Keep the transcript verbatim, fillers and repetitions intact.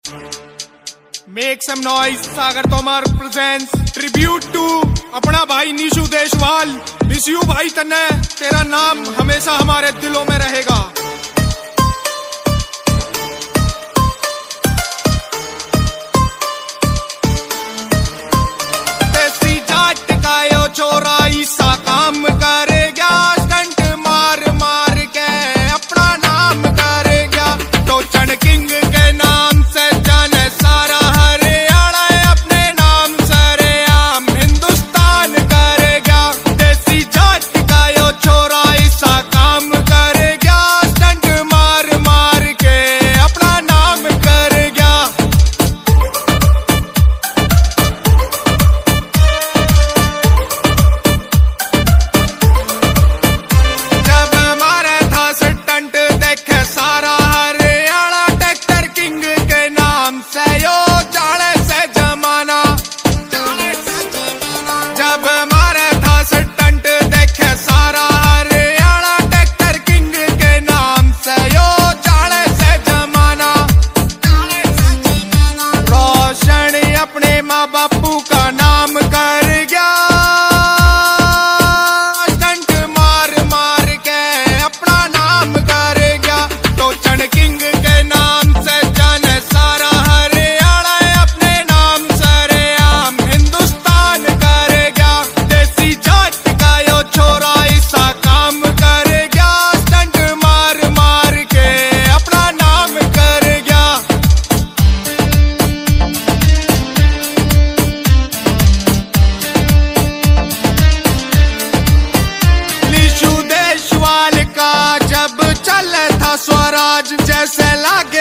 Make some noise. Sagar Tomar presents tribute to अपना भाई Nishu Deshwal. Miss you भाई तन्ने, तेरा नाम हमेशा हमारे दिलों में रहेगा। देसी जाट का यो छोरा ईसा काम करेगा, स्टंट मार मार के अपना नाम करेगा। तो चन किंग के नाम से जाने सारा हरियाणा, अपने नाम सरेआम हिंदुस्तान करेगा। देसी जाट का यो छोरा ईसा काम करेगा, स्टंट मार मार के अपना नाम करेगा। जब मारे था स्टंट देखे सारा हरियाणा, ट्रैक्टर किंग के नाम से यो जाने से जमाना। जब मारे था स्टंट देखे सारा हरियाणा, ट्रैक्टर किंग के नाम से यो जाने से जमाना। रोशन अपने माँ बापू का नाम कर गया, स्टंट मार मार के अपना नाम करेगा। तो चन किंग के नाम से जाने सारा हरियाणा, अपने नाम सरेआम हिंदुस्तान करेगा। देसी जाट का यो छोरा ऐसा काम करेगा, स्टंट मार मार के अपना नाम करेगा। नीशू देशवाल का जब चले था स्वराज, जैसे लागे